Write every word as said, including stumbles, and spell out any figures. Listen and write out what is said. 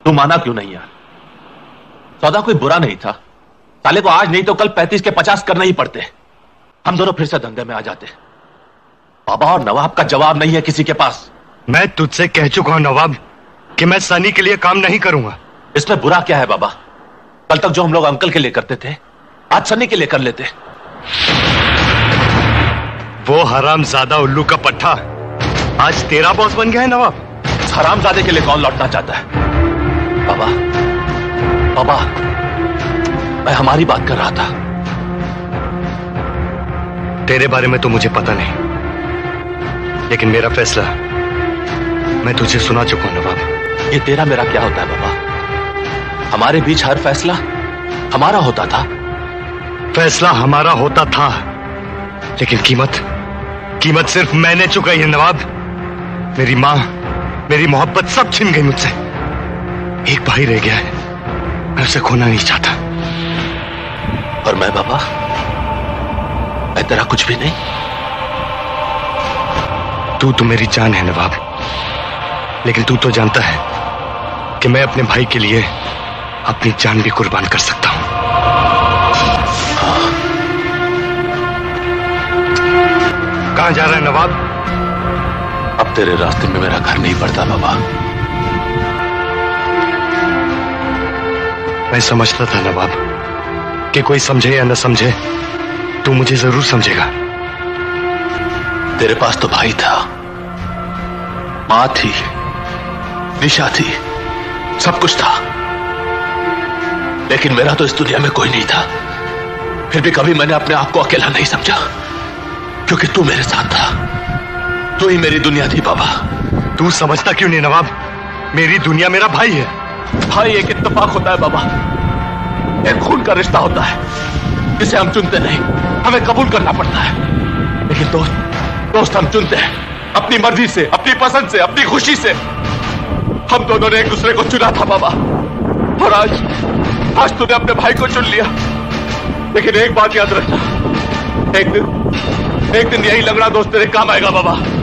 तू माना क्यों नहीं यार? सौदा कोई बुरा नहीं था। साले को आज नहीं तो कल पैंतीस के पचास करना ही पड़ते। हम दोनों फिर से धंधे में आ जाते। बाबा और नवाब का जवाब नहीं है किसी के पास। मैं तुझसे कह चुका हूं नवाब कि मैं सनी के लिए काम नहीं करूंगा। इसमें बुरा क्या है बाबा? कल तक जो हम लोग अंकल के लिए करते थे आज सनी के लिए कर लेते। वो हरामजादा उल्लू का पट्टा आज तेरा बॉस बन गया है नवाब। हरामजादे के लिए कौन लौटना चाहता है? बाबा बाबा मैं हमारी बात कर रहा था। तेरे बारे में तो मुझे पता नहीं, लेकिन मेरा फैसला मैं तुझे सुना चुका हूं नवाब। ये तेरा मेरा क्या होता है बाबा? हमारे बीच हर फैसला हमारा होता था। फैसला हमारा होता था, लेकिन कीमत कीमत सिर्फ मैंने चुकाई है नवाब। मेरी मां, मेरी मोहब्बत सब छिन गई मुझसे। एक भाई रह गया है, मैं उसे खोना नहीं चाहता। और मैं बाबा, मैं तेरा कुछ भी नहीं। तू तो मेरी जान है नवाब, लेकिन तू तो जानता है कि मैं अपने भाई के लिए अपनी जान भी कुर्बान कर सकता हूं। कहां जा रहा है नवाब? अब तेरे रास्ते में मेरा घर नहीं पड़ता बाबा। मैं समझता था नवाब कि कोई समझे या न समझे तू मुझे जरूर समझेगा। तेरे पास तो भाई था, मां थी, निशा थी, सब कुछ था, लेकिन मेरा तो इस दुनिया में कोई नहीं था। फिर भी कभी मैंने अपने आप को अकेला नहीं समझा, क्योंकि तू मेरे साथ था। तू ही मेरी दुनिया थी बाबा। तू समझता क्यों नहीं नवाब? मेरी दुनिया मेरा भाई है। भाई एक इत्तेफाक होता है बाबा, एक खून का रिश्ता होता है जिसे हम चुनते नहीं, हमें कबूल करना पड़ता है। लेकिन दोस्त दोस्त हम चुनते हैं अपनी मर्जी से, अपनी पसंद से, अपनी खुशी से। हम दोनों ने एक दूसरे को चुना था बाबा, और आज आज तूने अपने भाई को चुन लिया। लेकिन एक बात याद रखना, एक दिन एक दिन यही लंगड़ा दोस्त तेरे काम आएगा बाबा।